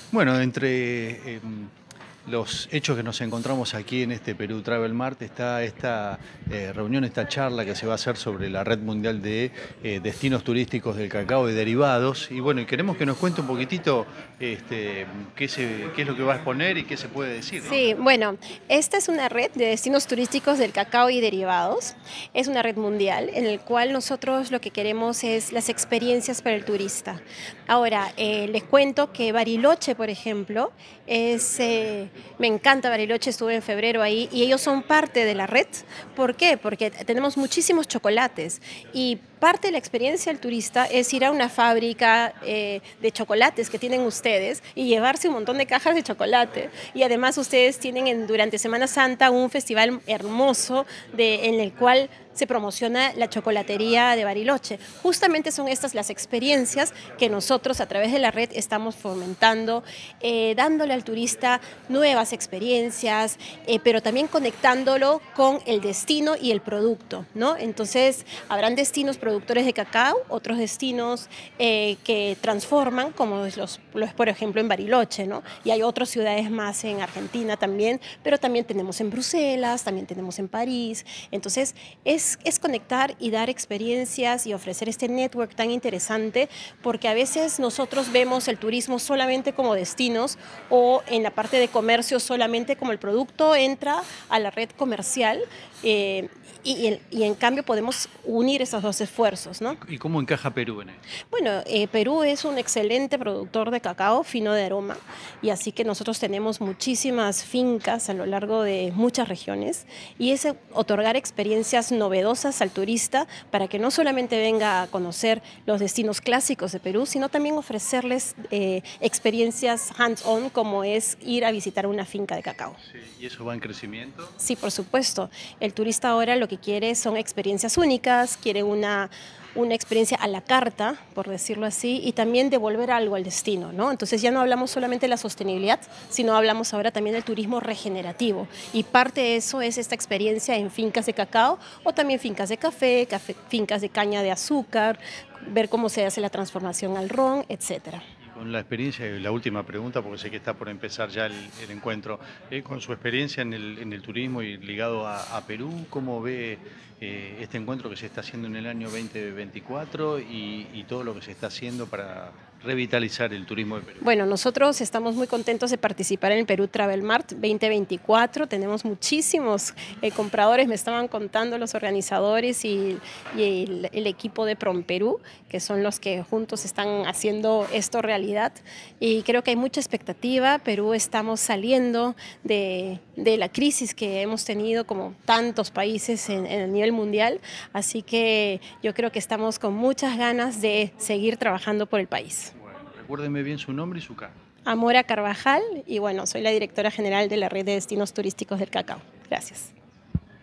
Bueno, entre los hechos que nos encontramos aquí en este Perú Travel Mart está esta reunión, esta charla que se va a hacer sobre la Red Mundial de Destinos Turísticos del Cacao y Derivados. Y bueno, y queremos que nos cuente un poquitito qué es lo que va a exponer y qué se puede decir, ¿no? Sí, bueno, esta es una red de destinos turísticos del cacao y derivados. Es una red mundial en el cual nosotros lo que queremos es las experiencias para el turista. Ahora, les cuento que Bariloche, por ejemplo, me encanta Bariloche, estuve en febrero ahí y ellos son parte de la red. ¿Por qué? Porque tenemos muchísimos chocolates y parte de la experiencia del turista es ir a una fábrica de chocolates que tienen ustedes y llevarse un montón de cajas de chocolate. Y además ustedes tienen durante Semana Santa un festival hermoso en el cual se promociona la chocolatería de Bariloche. Justamente son estas las experiencias que nosotros a través de la red estamos fomentando, dándole al turista nuevas experiencias, pero también conectándolo con el destino y el producto, ¿no? Entonces, habrán destinos productores de cacao, otros destinos que transforman, como por ejemplo en Bariloche, ¿no? Y hay otras ciudades más en Argentina también, pero también tenemos en Bruselas, también tenemos en París. Entonces, es conectar y dar experiencias y ofrecer este network tan interesante, porque a veces nosotros vemos el turismo solamente como destinos o en la parte de comercio solamente como el producto entra a la red comercial y en cambio podemos unir esos dos esfuerzos, ¿no? ¿Y cómo encaja Perú en esto? Bueno, Perú es un excelente productor de cacao fino de aroma y así que nosotros tenemos muchísimas fincas a lo largo de muchas regiones y es otorgar experiencias novedosas al turista para que no solamente venga a conocer los destinos clásicos de Perú, sino también ofrecerles experiencias hands-on como es ir a visitar una finca de cacao. Sí, ¿y eso va en crecimiento? Sí, por supuesto. El turista ahora lo que quiere son experiencias únicas, quiere una experiencia a la carta, por decirlo así, y también devolver algo al destino, ¿no? Entonces ya no hablamos solamente de la sostenibilidad, sino hablamos ahora también del turismo regenerativo. Y parte de eso es esta experiencia en fincas de cacao o también fincas de café, fincas de caña de azúcar, ver cómo se hace la transformación al ron, etcétera. Con la experiencia, la última pregunta, porque sé que está por empezar ya el encuentro, con su experiencia en el turismo y ligado a Perú, ¿cómo ve este encuentro que se está haciendo en el año 2024 y todo lo que se está haciendo para revitalizar el turismo de Perú? Bueno, nosotros estamos muy contentos de participar en el Perú Travel Mart 2024. Tenemos muchísimos compradores, me estaban contando los organizadores y el equipo de PromPerú, que son los que juntos están haciendo esto realidad. Y creo que hay mucha expectativa. Perú estamos saliendo de la crisis que hemos tenido como tantos países en el nivel mundial. Así que yo creo que estamos con muchas ganas de seguir trabajando por el país. Bueno, recuérdeme bien su nombre y su cargo. Amora Carvajal y bueno, soy la directora general de la Red de Destinos Turísticos del Cacao. Gracias.